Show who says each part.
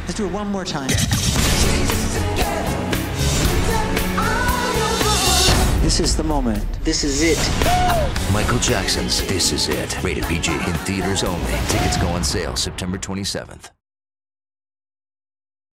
Speaker 1: Let's do it one more time. This is the moment. This is it.
Speaker 2: Michael Jackson's This Is It. Rated PG. In theaters only. Tickets go on sale September 27th.